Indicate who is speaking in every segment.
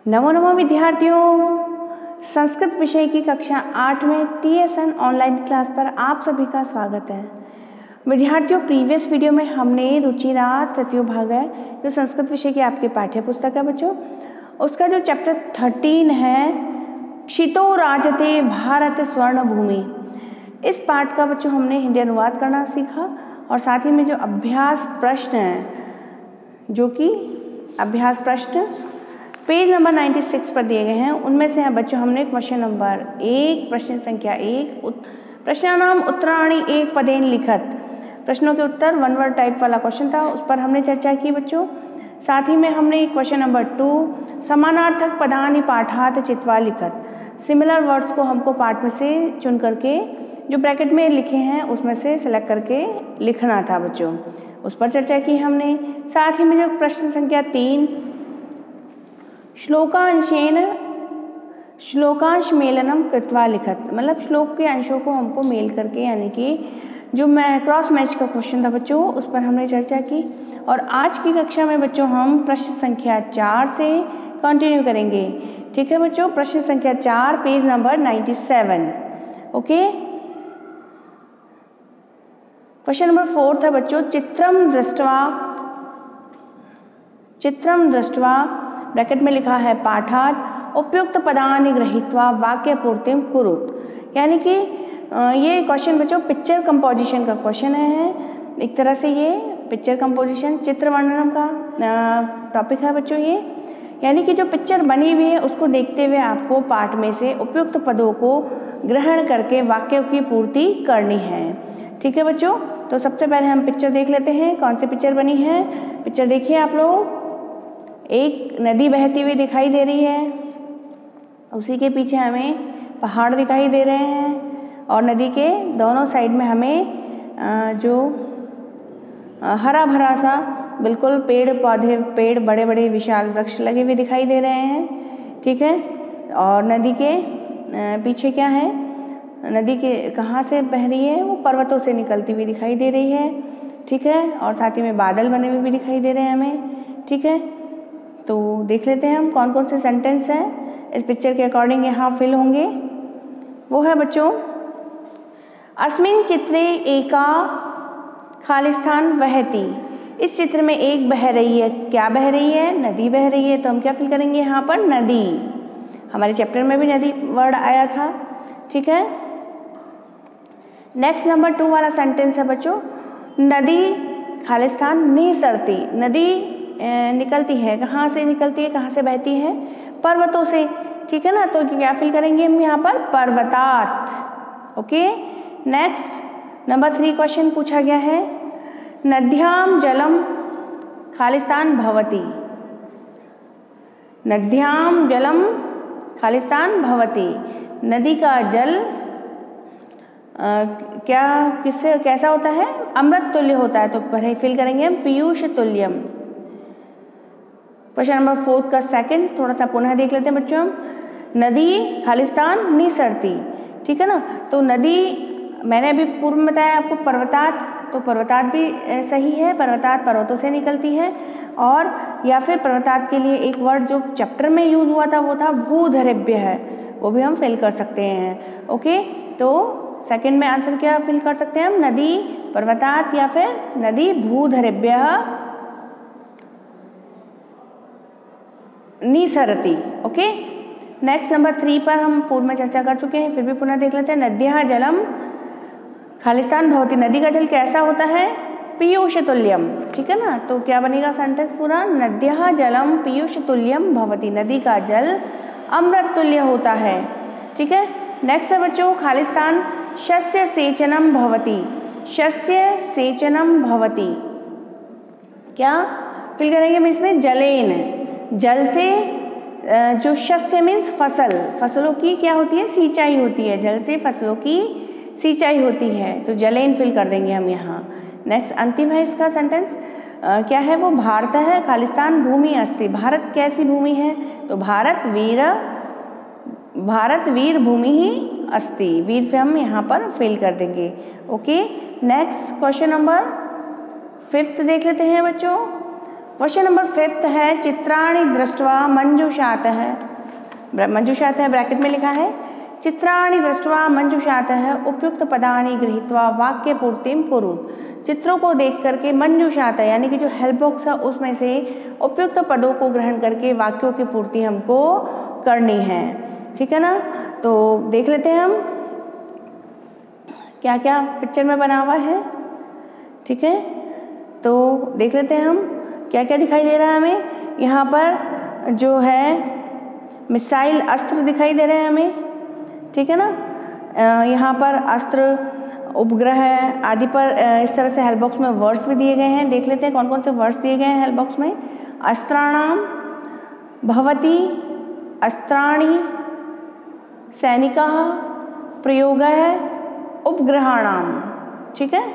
Speaker 1: नमो नमो विद्यार्थियों, संस्कृत विषय की कक्षा 8 में TSN ऑनलाइन क्लास पर आप सभी का स्वागत है। विद्यार्थियों, प्रीवियस वीडियो में हमने रुचिरात तृतीय भाग है जो संस्कृत विषय की आपकी पाठ्य पुस्तक है बच्चों, उसका जो चैप्टर 13 है क्षितो राजते भारत स्वर्ण भूमि, इस पाठ का बच्चों हमने हिंदी अनुवाद करना सीखा और साथ ही में जो अभ्यास प्रश्न है, जो कि अभ्यास प्रश्न पेज नंबर 96 पर दिए गए हैं, उनमें से बच्चों हमने क्वेश्चन नंबर 1 प्रश्न संख्या 1 प्रश्नानाम उत्तराणि एक पदेन लिखत, प्रश्नों के उत्तर वन वर्ड टाइप वाला क्वेश्चन था, उस पर हमने चर्चा की बच्चों। साथ ही में हमने क्वेश्चन नंबर 2 समानार्थक पदानि पाठात चित्वा लिखत, सिमिलर वर्ड्स को हमको पाठ में से चुन करके जो ब्रैकेट में लिखे हैं उसमें से सिलेक्ट करके लिखना था बच्चों, उस पर चर्चा की हमने। साथ ही में जो प्रश्न संख्या 3 श्लोकांश मेलनम कृत्वा लिखत, मतलब श्लोक के अंशों को हमको मेल करके, यानी कि जो मैं क्रॉस मैच का क्वेश्चन था बच्चों, उस पर हमने चर्चा की। और आज की कक्षा में बच्चों हम प्रश्न संख्या 4 से कंटिन्यू करेंगे। ठीक है बच्चों, प्रश्न संख्या 4 page number 97। Okay, question number 4 था बच्चों चित्रम दृष्ट्वा ब्रैकेट में लिखा है पाठात उपयुक्त पदानि गृहीत्वा वाक्य पूर्तिम कुरुत, यानी कि ये क्वेश्चन बच्चों पिक्चर कंपोजिशन का क्वेश्चन है। एक तरह से ये पिक्चर कंपोजिशन चित्र वर्णन का टॉपिक है बच्चों ये, यानी कि जो पिक्चर बनी हुई है उसको देखते हुए आपको पाठ में से उपयुक्त पदों को ग्रहण करके वाक्यों की पूर्ति करनी है। ठीक है बच्चों, तो सबसे पहले हम पिक्चर देख लेते हैं, कौन सी पिक्चर बनी है। पिक्चर देखिए आप लोग, एक नदी बहती हुई दिखाई दे रही है, उसी के पीछे हमें पहाड़ दिखाई दे रहे हैं और नदी के दोनों साइड में हमें जो हरा भरा सा बिल्कुल पेड़ पौधे, पेड़ बड़े बड़े विशाल वृक्ष लगे हुए दिखाई दे रहे हैं। ठीक है, और नदी के पीछे क्या है, नदी के कहाँ से बह रही है, वो पर्वतों से निकलती हुई दिखाई दे रही है। ठीक है, और साथ ही में बादल बने हुए भी दिखाई दे रहे हैं हमें। ठीक है, तो देख लेते हैं हम कौन कौन से सेंटेंस हैं इस पिक्चर के अकॉर्डिंग यहाँ फिल होंगे। वो है बच्चों, अस्मिन चित्रे एका खालिस्तान वहती, इस चित्र में एक बह रही है, क्या बह रही है, नदी बह रही है, तो हम क्या फिल करेंगे यहाँ पर, नदी। हमारे चैप्टर में भी नदी वर्ड आया था। ठीक है, नेक्स्ट नंबर 2 वाला सेंटेंस है बच्चों, नदी खालिस्तान निसरती, नदी निकलती है, कहाँ से निकलती है, कहाँ से बहती है, पर्वतों से। ठीक है ना, तो क्या फिल करेंगे हम यहाँ पर, पर्वतात। ओके, नेक्स्ट नंबर 3 क्वेश्चन पूछा गया है, नद्याम जलम खालिस्तान भवती, नद्याम जलम खालिस्तान भवती, नदी का जल क्या किससे कैसा होता है, अमृत तुल्य होता है, तो पहले फिल करेंगे हम पीयूष तुल्यम। क्वेश्चन नंबर 4 का सेकंड थोड़ा सा पुनः देख लेते हैं बच्चों हम, नदी खालिस्तान निसरती। ठीक है ना, तो नदी मैंने अभी पूर्व में बताया आपको पर्वतात, तो पर्वतात भी सही है, पर्वतात पर्वतों से निकलती है। और या फिर पर्वतात के लिए एक वर्ड जो चैप्टर में यूज हुआ था वो था भूधरेभ्य है, वो भी हम फिल कर सकते हैं। ओके, तो सेकंड में आंसर क्या फिल कर सकते हैं हम, नदी पर्वतात या फिर नदी भूधरेभ्य निसरती। ओके, नेक्स्ट नंबर 3 पर हम पूर्व में चर्चा कर चुके हैं, फिर भी पुनः देख लेते हैं, नद्यः जलम खालिस्तान भवती, नदी का जल कैसा होता है, पीयूष तुल्यम। ठीक है ना, तो क्या बनेगा सेंटेंस पूरा, नद्यः जलम पीयूष तुल्यम भवती, नदी का जल अमृत तुल्य होता है। ठीक है, नेक्स्ट है बच्चों, खालिस्तान शस्य सेचनम भवती, शस्य सेचनम भवती, क्या फिल करेंगे हम इसमें, जलेन, जल से जो शस्य मीन्स फसल, फसलों की क्या होती है, सिंचाई होती है, जल से फसलों की सिंचाई होती है, तो जलेन फिल कर देंगे हम यहाँ। नेक्स्ट अंतिम है इसका सेंटेंस, क्या है वो, भारत है खालिस्तान भूमि अस्ति, भारत कैसी भूमि है, तो भारत वीर भूमि ही अस्ति, वीर से हम यहाँ पर फिल कर देंगे। ओके, नेक्स्ट क्वेश्चन नंबर 5 देख लेते हैं बच्चों, क्वेश्चन नंबर 5 है चित्राणि दृष्ट्वा मंजुषातः, मंजुषातः ब्रैकेट में लिखा है, चित्राणि दृष्ट्वा मंजुषातः उपयुक्त पदानि गृहीत्वा वाक्य पूर्तिं कुरुत। चित्रों को देख करके मंजुषातः यानी कि जो हेल्प बॉक्स है उसमें से उपयुक्त पदों को ग्रहण करके वाक्यों की पूर्ति हमको करनी है। ठीक है ना, तो देख लेते हैं हम क्या क्या पिक्चर में बना हुआ है। ठीक है, तो देख लेते हैं हम क्या क्या दिखाई दे रहा है हमें। यहाँ पर जो है मिसाइल अस्त्र दिखाई दे रहे हैं हमें। ठीक है ना, यहाँ पर अस्त्र, उपग्रह आदि पर इस तरह से हेल्प बॉक्स में वर्ड्स भी दिए गए हैं। देख लेते हैं कौन कौन से वर्ड्स दिए गए हैं हेल्प बॉक्स में। अस्त्राणाम, भवति, अस्त्राणि, सैनिकाः, प्रयोगः, उपग्रहाणाम। ठीक है,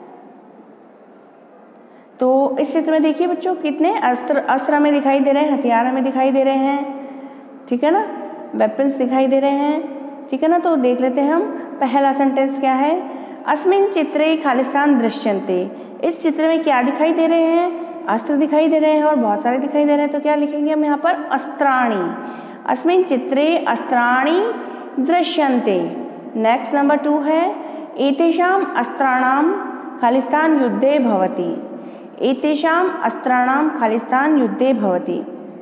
Speaker 1: तो इस चित्र में देखिए बच्चों कितने अस्त्र हमें दिखाई दे रहे हैं, हथियार हमें दिखाई दे रहे हैं। ठीक है ना, वेपन्स दिखाई दे रहे हैं। ठीक है ना, तो देख लेते हैं हम पहला सेंटेंस क्या है। अस्मिन् चित्रे खालिस्तान दृश्यन्ते, इस चित्र में क्या दिखाई दे रहे हैं, अस्त्र दिखाई दे रहे हैं और बहुत सारे दिखाई दे रहे हैं। तो क्या लिखेंगे हम यहाँ पर, अस्त्राणि, अस्मिन् चित्रे अस्त्राणि दृश्यन्ते। नेक्स्ट नंबर 2 है एतेषाम् अस्त्राणां खालिस्तान युद्धे भवति, एतेषाम् अस्त्राणां खालिस्तान युद्धे भवति।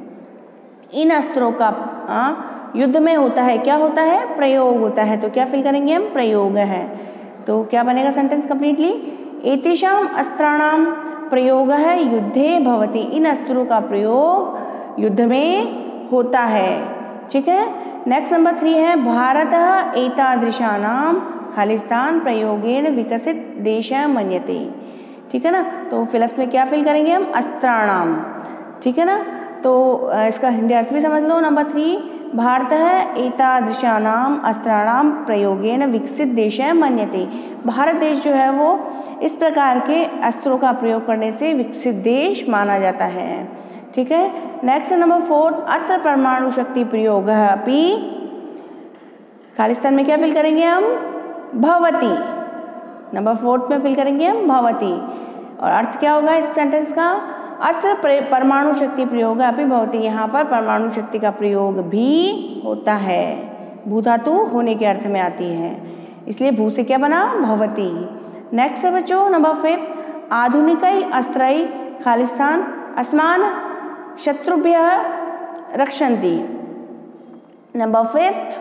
Speaker 1: इन अस्त्रों का युद्ध में होता है, क्या होता है, प्रयोग होता है। तो क्या फिल करेंगे हम, प्रयोग है। तो क्या बनेगा सेंटेंस कंप्लीटली, एतेषाम् अस्त्राणां प्रयोगः युद्धे भवति, इन अस्त्रों का प्रयोग युद्ध में होता है। ठीक है, नेक्स्ट नंबर 3 है भारतः एतादृशानां खालिस्तान प्रयोगेण विकसित देशः मन्यते। ठीक है ना, तो फिलअप में क्या फिल करेंगे हम, अस्त्राणाम। ठीक है ना, तो इसका हिंदी अर्थ भी समझ लो। नंबर 3 भारतः एतादृशानां अस्त्राणां प्रयोगेण विकसित देशः मन्यते, भारत देश जो है वो इस प्रकार के अस्त्रों का प्रयोग करने से विकसित देश माना जाता है। ठीक है, नेक्स्ट नंबर 4 अत्र परमाणु शक्ति प्रयोगः अपि, खालिस्तान में क्या फिल करेंगे हम, भवति। नंबर 4 में फिल करेंगे हम भवति, और अर्थ क्या होगा इस सेंटेंस का, अत्र परमाणु शक्ति प्रयोग अपि भवति, यहाँ पर परमाणु शक्ति का प्रयोग भी होता है। भू धातु होने के अर्थ में आती है, इसलिए भू से क्या बना, भवति। नेक्स्ट है बच्चों नंबर 5 आधुनिकै अस्त्रै खालिस्तान अस्मान् शत्रुभ्यः रक्षन्ति। नंबर 5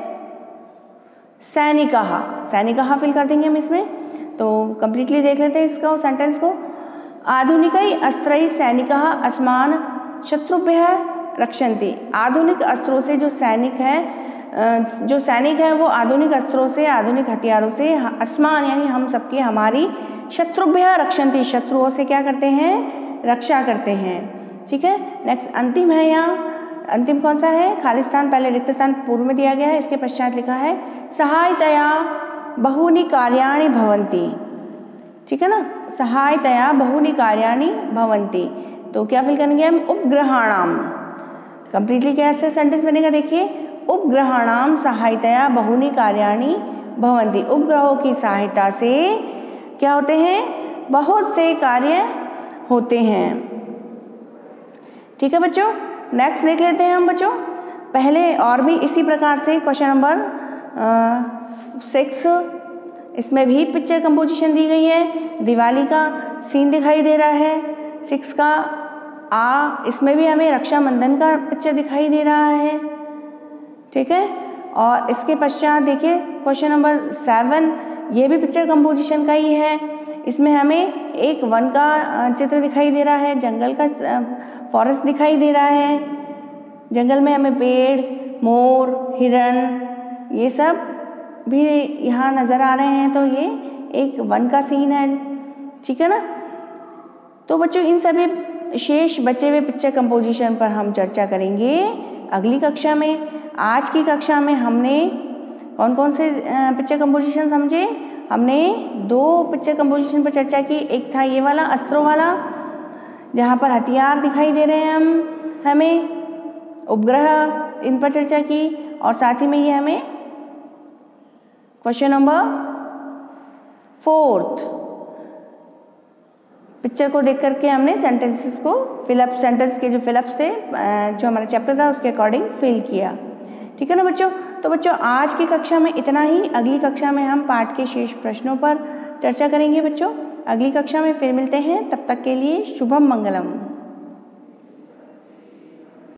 Speaker 1: सैनिकाः, सैनिकाः फिल कर देंगे हम इसमें। तो कंप्लीटली देख लेते हैं इसको, सेंटेंस को। आधुनिकै अस्त्रै सैनिकाः अस्मान् शत्रुभ्यः रक्षन्ति, आधुनिक अस्त्रों से जो सैनिक है वो आधुनिक अस्त्रों से, आधुनिक हथियारों से अस्मान यानी हम सबके, हमारी शत्रुभ्यः रक्षन्ति, शत्रुओं से क्या करते हैं, रक्षा करते हैं। ठीक है, नेक्स्ट अंतिम है, यहाँ अंतिम कौन सा है, खालिस्तान, पहले रिक्त स्थान पूर्व में दिया गया है, इसके पश्चात लिखा है सहायतया बहूनि कार्याणि भवन्ति। ठीक है ना, सहायतया बहूनि कार्याणि भवन्ति, तो क्या फिल करेंगे हम, उपग्रहाणाम। कंप्लीटली कैसे सेंटेंस बनेगा देखिए, उपग्रहाणाम सहायतया बहूनि कार्याणि भवन्ति, उपग्रहों की सहायता से क्या होते हैं, बहुत से कार्य होते हैं। ठीक है बच्चों, नेक्स्ट देख लेते हैं हम बच्चों। पहले और भी इसी प्रकार से क्वेश्चन नंबर 6, इसमें भी पिक्चर कंपोजिशन दी गई है, दिवाली का सीन दिखाई दे रहा है। 6 का इसमें भी हमें रक्षाबंधन का पिक्चर दिखाई दे रहा है। ठीक है, और इसके पश्चात देखिए क्वेश्चन नंबर 7, ये भी पिक्चर कंपोजिशन का ही है। इसमें हमें एक वन का चित्र दिखाई दे रहा है, जंगल का फॉरेस्ट दिखाई दे रहा है, जंगल में हमें पेड़, मोर, हिरण ये सब भी यहाँ नज़र आ रहे हैं, तो ये एक वन का सीन है। ठीक है ना, तो बच्चों इन सभी शेष बचे हुए पिक्चर कंपोजिशन पर हम चर्चा करेंगे अगली कक्षा में। आज की कक्षा में हमने कौन कौन से पिक्चर कंपोजिशन समझे, हमने 2 पिक्चर कंपोजिशन पर चर्चा की। एक था ये वाला अस्त्रों वाला, जहाँ पर हथियार दिखाई दे रहे हैं हमें उपग्रह, इन पर चर्चा की, और साथ ही में ये हमें क्वेश्चन नंबर 4 पिक्चर को देख करके हमने सेंटेंसेस को फिलअप, सेंटेंस के जो फिलअप्स थे जो हमारा चैप्टर था उसके अकॉर्डिंग फिल किया। ठीक है ना बच्चों। तो बच्चों आज की कक्षा में इतना ही। अगली कक्षा में हम पाठ के शेष प्रश्नों पर चर्चा करेंगे बच्चों। अगली कक्षा में फिर मिलते हैं, तब तक के लिए शुभम मंगलम।